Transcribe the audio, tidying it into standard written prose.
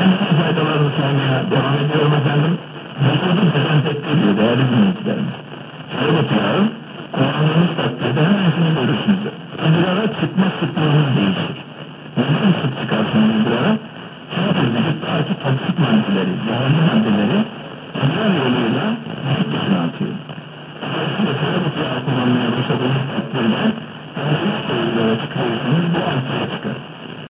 Faydalarını saymaya devam ediyorum efendim. Vücudu dezenfekte ediyor değerli dinleyicilerimiz. Şerbet yağı kullandığınız takdirde hemen şunu görürsünüz. İdrara çıkma sıklığınız değişir. Neden sık çıkarsınız idrara? Çünkü vücuttaki toksik maddeleri, zehirli maddeleri idrar yoluyla vücut dışına atıyor. Dolayısıyla şerbet yağı kullanmaya başladığınız takdirde eğer 3 kere idrara çıkarırsanız bu 6'ya çıkar.